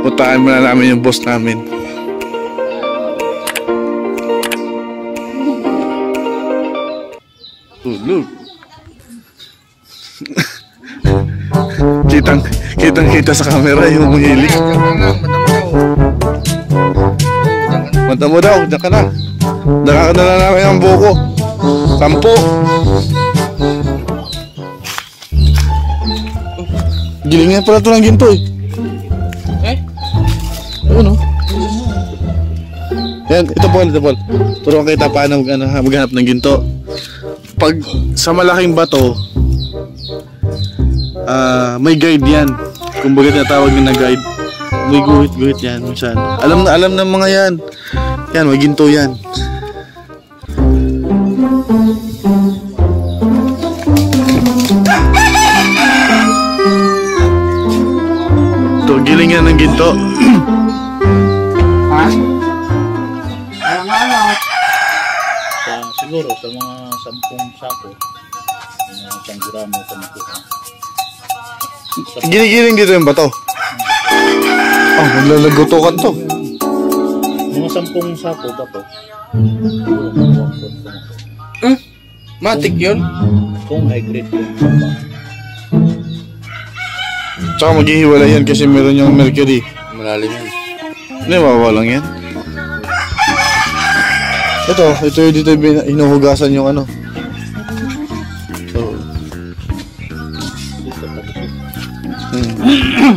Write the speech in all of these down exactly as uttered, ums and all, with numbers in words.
Puntahan muna namin yung boss namin. Oh, look. kitang, kitang kita sa camera yung hilik. Mata mo daw, dyan ka na. Daka ka na lang namin ang buko. Sampo. Gilingin pala ito ng ginto eh. Eh? Ano? Yan, ito Paul, ito Paul. Turuan kita paano mag, ano, maghanap ng ginto. Pag sa malaking bato, uh, may guide yan. Kung baga tinatawag na guide. May guhit-guhit yan. Minsan. Alam na alam ng mga yan. Yan, may ginto yan. Ito, giling yan ng ginto. Ha? Alam nga lang. Sa, siguro sa mga sampung sako, mga isang gramo sa makuha. Giling-giling dito yung bato. Oh, maglalagotokan to. Mga sampung sako ba to? Hmm? Matik yun? Kung high grade yung baba. Tsaka maghihiwala yan kasi meron yung mercury. Malalim yan. Hindi, mawawalang yan. Ito, ito yung dito hinuhugasan yung ano. So, hmm.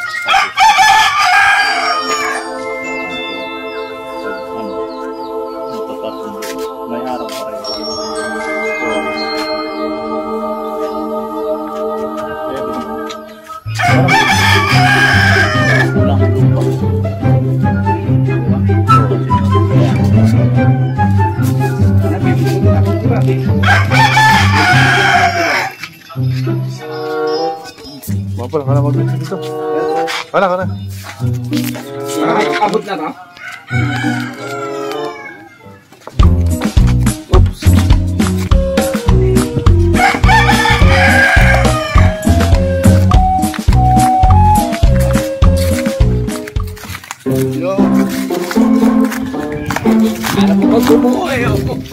May araw pa rin. Kulang lupa. Mapala ka na mag-dito dito. Kana, kana. Abot na ka? Yo. Alam mo ba bumuo eh?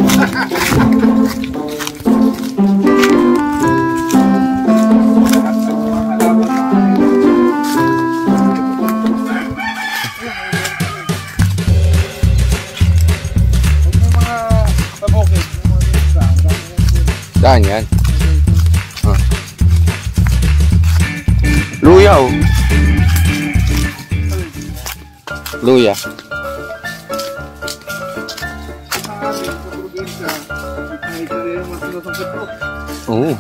Saan yan? Huh. Luya oh. Luya. Oh.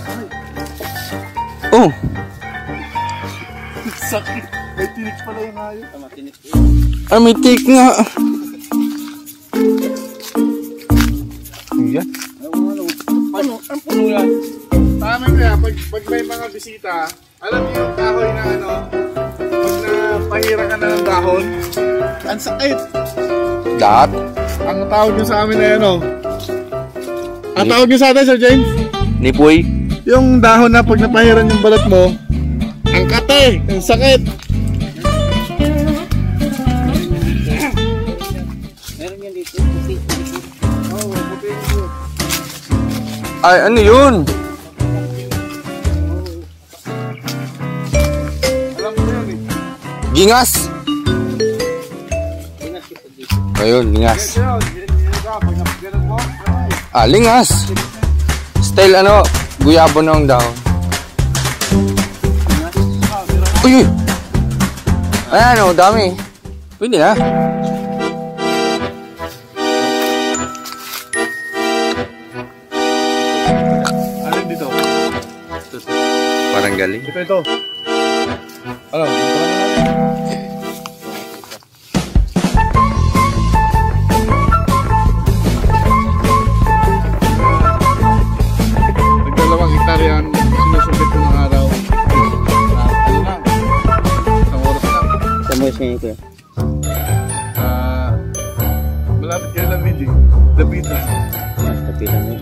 Oh. Sakit. May tinik pala yung hayop. Ah, may tinik nga. Yan. Ano? Ang puno yan. Tama kaya, pag, pag may mga bisita, alam niyo yung kahoy na ano, pag napahira ka na ng dahon, ang sakit. Lahat. Ang tawag nyo sa amin na ano, ang tawag nyo sa atin, Sir James? Nipoy. Yung dahon na pag napahiran yung balat mo, ang kate, ang sakit. Meron yan dito. Oo, puti yun. Ay, ano yun? Alam mo yun eh. Gingas. Ayun, lingas. Kaya yun, yun ka, pag napagalan mo, Ah, lingas. Style ano, guyabo na ang dahon. Uy, uy. Ayan o, dami. Pwede na. alin dito? Parang galing. Ito, ito. Ano, dito ka na natin. Nagdalawang hektarya yan, sinusubit ko ng araw. Ano na? Isang oras na. Sa mo siya ito. Ah, malapit kayo lang video. Dapitan. Kapitan mo.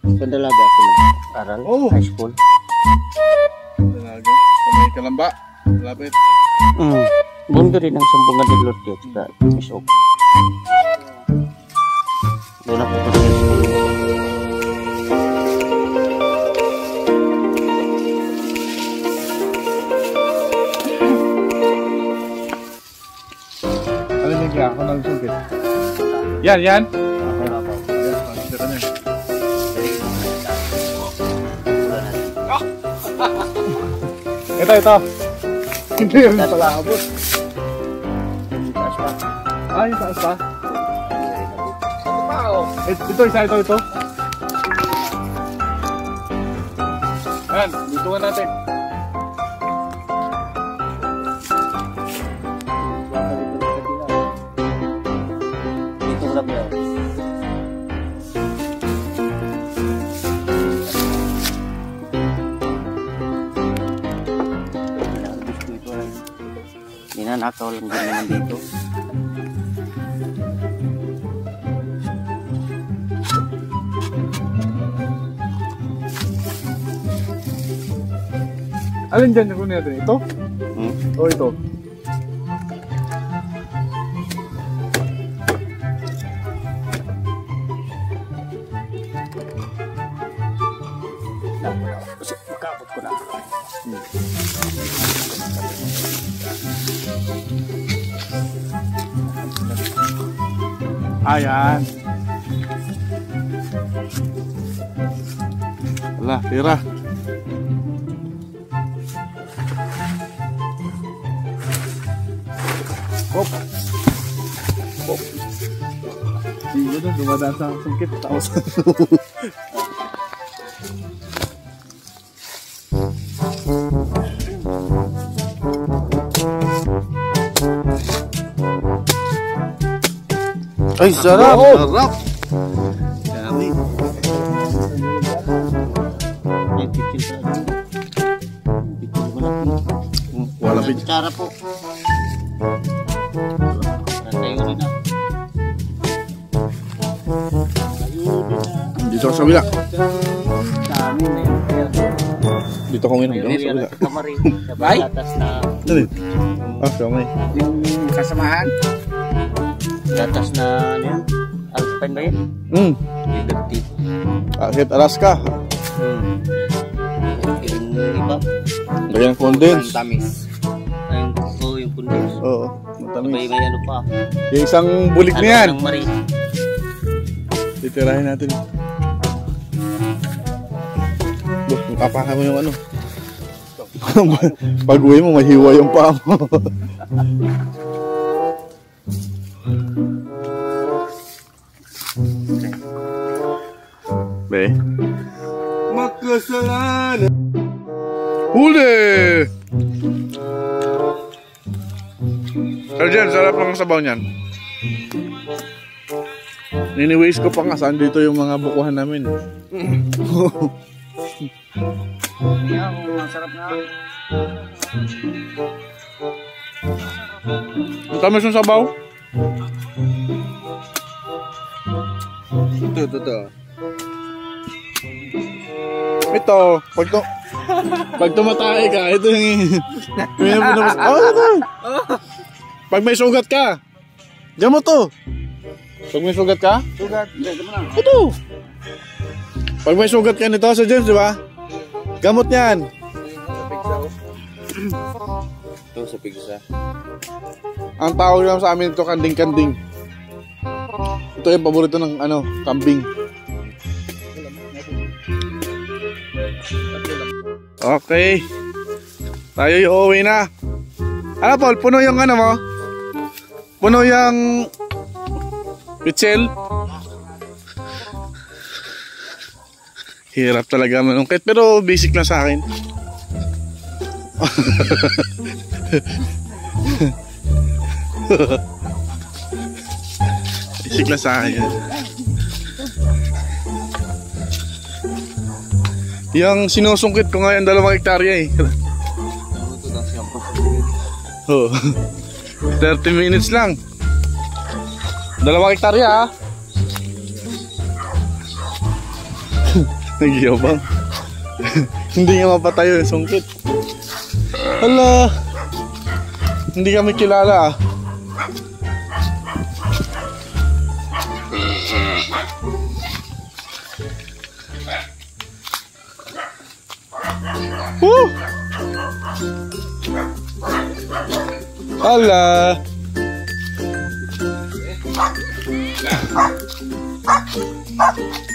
Pandalaga ako nag-aral. Oh. High school. Talaga. Sa may Kalamba. Malapit. Mm. Bundo rin ang sambungan ni Lord yun. Sa Misok. Doon ako pa sa high school. Ano yung kaya ako nang sungkit? Yan, yan. Kita ka niya. Ito, ito. Hindi yung palabot. Ah, yung taas pa? Ito, ito, isa, ito, ito. Ayan, dito nga natin. Dito lang yan. Ninanakaw lang din naman dito. Alin dyan yung kunin natin? Ito? Hmm? O ito? Makapot ko na. Ayan. Wala, tira. Hop. Hop. Hindi na, dumadaan sa sungkit. Tapos. Ay, sarap! Sarap! Yummy. May picture pa. Picture malaki. Wala picture. Cara po. Tayo rin na. Dito ka sa wila. Dami na yun. Dito ko ngayon. Dito sa wila. Sa kamari. Sa Bay? batas na Dali. Ah, kamay. yung kasamahan. Gatas na ano yan? Alpine ba yun? Hmm. Liberty. Akit Alaska. Hmm. Yung iba. Ganyan condense. Tamis. Ayun ko yung condense. Oo. May Matamis. may ano pa. Yung isang bulik na yan. Ano ng mari. Titirahin natin. Look, makapaha mo yung ano. Pag uwi mo, mahiwa yung paa mo. Be. Makasalanan. Huli! Arjen, sarap lang ang sabaw niyan. Niniways ko pa nga, saan dito yung mga bukuhan namin. Yeah, masarap na. Ang tamis yung sabaw. Ito, ito, ito. Ito, pag to, pag tumatay ka, ito yung yung pinapos. Oh, ito. Pag may sugat ka, diyan mo to. Pag may sugat ka, Sugat. Dito mo lang. ito. Pag may sugat ka nito sa James, di ba? Gamot niyan. Ito sa pigsa. Ang tawag lang sa amin ito, kanding-kanding. Ito yung paborito ng ano, kambing. Okay. Tayo yung uuwi na. Ano Paul, puno yung ano mo? Puno yung pichel. Hirap talaga manungkit, pero basic lang sa akin. Basic lang sa akin. Yung sinusungkit ko ngayon, dalawang hektarya eh. Oh. thirty minutes lang. Dalawang hektarya ah. Nagyabang. Hindi nga mapatayo yung sungkit. Hala. Hindi kami kilala ah. Woo! Hala.